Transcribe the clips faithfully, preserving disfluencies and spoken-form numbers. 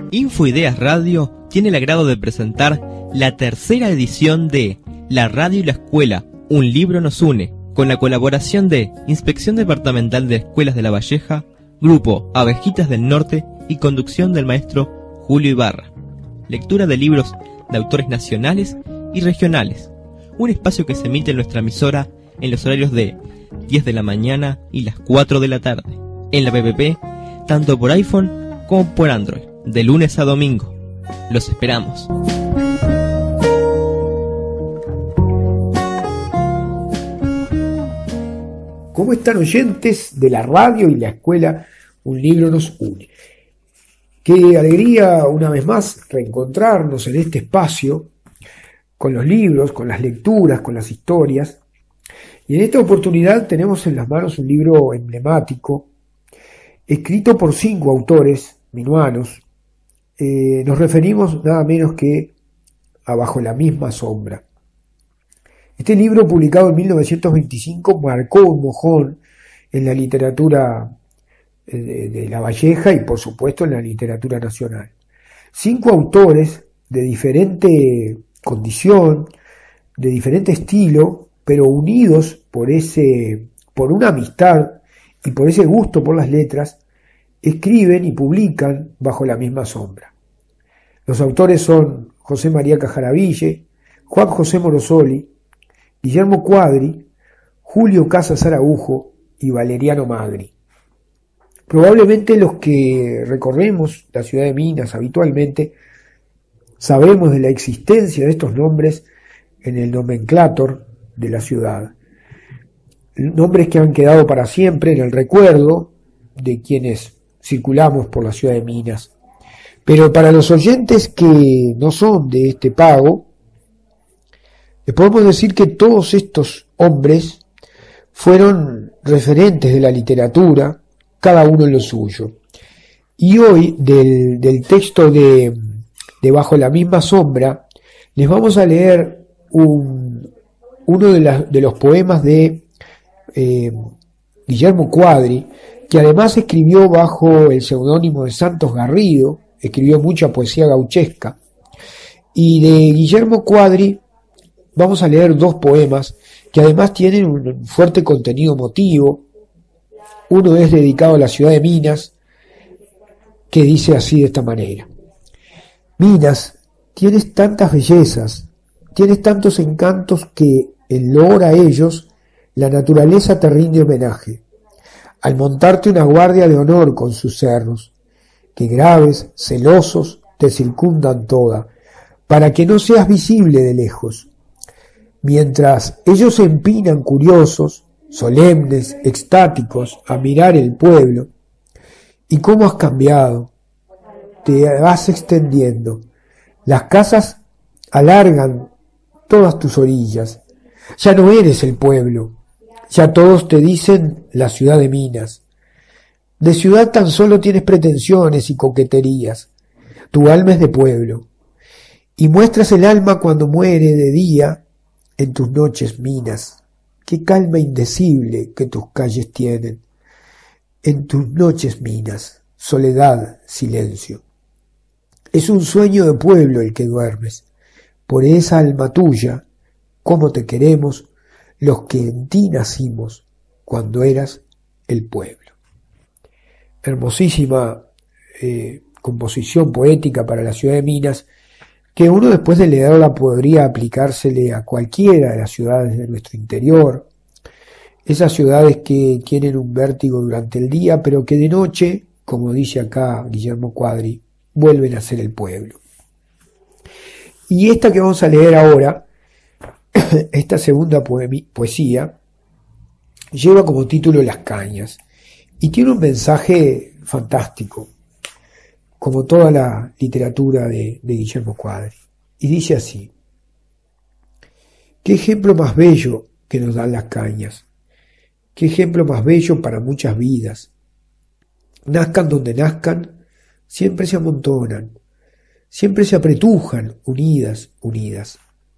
Infoideas Radio tiene el agrado de presentar la tercera edición de La Radio y la Escuela, un libro nos une, con la colaboración de Inspección Departamental de Escuelas de La Valleja, Grupo Abejitas del Norte y conducción del maestro Julio Ibarra. Lectura de libros de autores nacionales y regionales. Un espacio que se emite en nuestra emisora en los horarios de diez de la mañana y las cuatro de la tarde. En la P P P, tanto por iPhone como por Android, de lunes a domingo. Los esperamos. ¿Cómo están, oyentes de la radio y la escuela? Un libro nos une. Qué alegría una vez más reencontrarnos en este espacio con los libros, con las lecturas, con las historias. Y en esta oportunidad tenemos en las manos un libro emblemático, escrito por cinco autores minuanos. Eh, nos referimos nada menos que a Bajo la misma sombra. Este libro, publicado en mil novecientos veinticinco, marcó un mojón en la literatura de, de La Valleja y, por supuesto, en la literatura nacional. Cinco autores de diferente condición, de diferente estilo, pero unidos por ese, por una amistad y por ese gusto por las letras, escriben y publican Bajo la misma sombra. Los autores son José María Cajaraville, Juan José Morosoli, Guillermo Quadri, Julio Casas Araujo y Valeriano Magri. Probablemente los que recorremos la ciudad de Minas habitualmente sabemos de la existencia de estos nombres en el nomenclátor de la ciudad. Nombres que han quedado para siempre en el recuerdo de quienes circulamos por la ciudad de Minas. Pero para los oyentes que no son de este pago, les podemos decir que todos estos hombres fueron referentes de la literatura, cada uno en lo suyo. Y hoy, del, del texto de, de Bajo la misma sombra, les vamos a leer un, uno de, la, de los poemas de eh, Guillermo Quadri, que además escribió bajo el seudónimo de Santos Garrido, escribió mucha poesía gauchesca. Y de Guillermo Quadri vamos a leer dos poemas que además tienen un fuerte contenido emotivo. Uno es dedicado a la ciudad de Minas, que dice así de esta manera: Minas, tienes tantas bellezas, tienes tantos encantos que en loor a ellos la naturaleza te rinde homenaje, al montarte una guardia de honor con sus cerros, que graves, celosos, te circundan toda, para que no seas visible de lejos. Mientras ellos se empinan curiosos, solemnes, extáticos, a mirar el pueblo. ¿Y cómo has cambiado? Te vas extendiendo. Las casas alargan todas tus orillas. Ya no eres el pueblo. Ya todos te dicen la ciudad de Minas. De ciudad tan solo tienes pretensiones y coqueterías. Tu alma es de pueblo. Y muestras el alma cuando muere de día en tus noches, Minas. Qué calma indecible que tus calles tienen. En tus noches, Minas, soledad, silencio. Es un sueño de pueblo el que duermes. Por esa alma tuya, cómo te queremos los que en ti nacimos cuando eras el pueblo. Hermosísima eh, composición poética para la ciudad de Minas, que uno después de leerla podría aplicársele a cualquiera de las ciudades de nuestro interior, esas ciudades que tienen un vértigo durante el día, pero que de noche, como dice acá Guillermo Quadri, vuelven a ser el pueblo. Y esta que vamos a leer ahora, esta segunda poesía, lleva como título Las Cañas, y tiene un mensaje fantástico, como toda la literatura de, de Guillermo Quadri. Y dice así: qué ejemplo más bello que nos dan las cañas, qué ejemplo más bello para muchas vidas. Nazcan donde nazcan, siempre se amontonan, siempre se apretujan, unidas, unidas.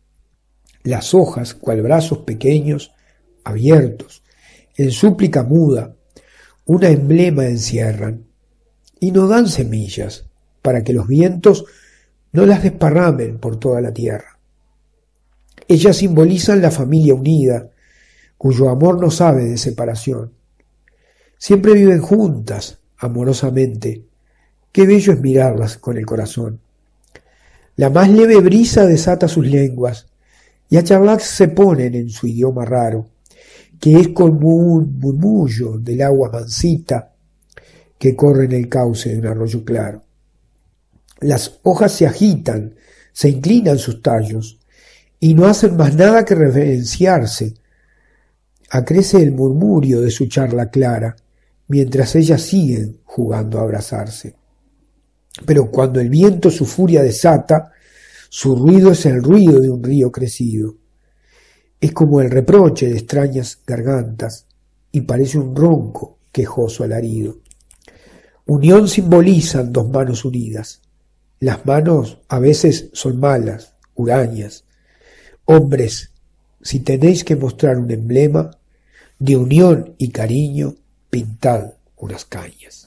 Las hojas, cual brazos pequeños, abiertos, en súplica muda, una emblema encierran, y no dan semillas, para que los vientos no las desparramen por toda la tierra. Ellas simbolizan la familia unida, cuyo amor no sabe de separación. Siempre viven juntas, amorosamente. Qué bello es mirarlas con el corazón. La más leve brisa desata sus lenguas, y a charlar se ponen en su idioma raro, que es como un murmullo del agua mansita que corre en el cauce de un arroyo claro. Las hojas se agitan, se inclinan sus tallos, y no hacen más nada que reverenciarse. Acrece el murmurio de su charla clara, mientras ellas siguen jugando a abrazarse. Pero cuando el viento su furia desata, su ruido es el ruido de un río crecido. Es como el reproche de extrañas gargantas, y parece un ronco, quejoso alarido. Unión simbolizan dos manos unidas. Las manos a veces son malas, hurañas. Hombres, si tenéis que mostrar un emblema de unión y cariño, pintad unas cañas.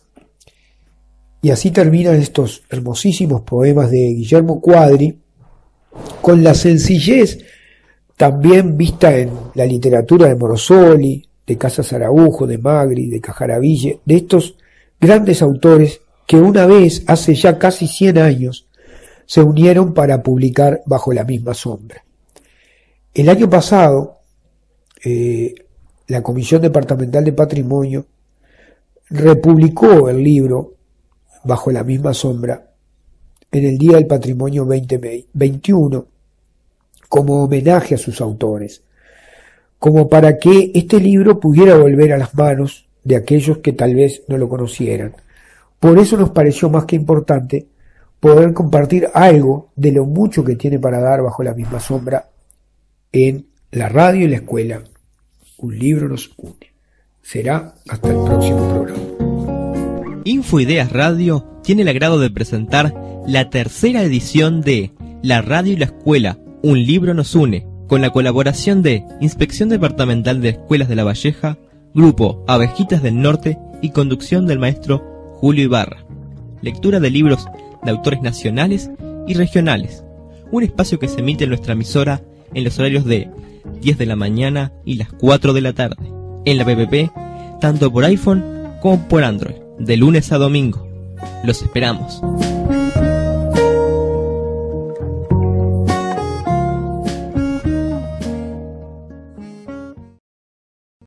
Y así terminan estos hermosísimos poemas de Guillermo Quadri, con la sencillez también vista en la literatura de Morosoli, de Casas Araujo, de Magri, de Cajaraville, de estos grandes autores que una vez, hace ya casi cien años, se unieron para publicar Bajo la misma sombra. El año pasado, eh, la Comisión Departamental de Patrimonio republicó el libro Bajo la misma sombra en el Día del Patrimonio veinte veintiuno como homenaje a sus autores, como para que este libro pudiera volver a las manos de aquellos que tal vez no lo conocieran. Por eso nos pareció más que importante poder compartir algo de lo mucho que tiene para dar Bajo la misma sombra en la radio y la escuela. Un libro nos une. Será hasta el próximo programa. Infoideas Radio tiene el agrado de presentar la tercera edición de La radio y la escuela, un libro nos une, con la colaboración de Inspección Departamental de Escuelas de La Valleja, Grupo Abejitas del Norte y conducción del maestro Julio Ibarra. Lectura de libros de autores nacionales y regionales. Un espacio que se emite en nuestra emisora en los horarios de diez de la mañana y las cuatro de la tarde. En la P P P, tanto por iPhone como por Android, de lunes a domingo. Los esperamos.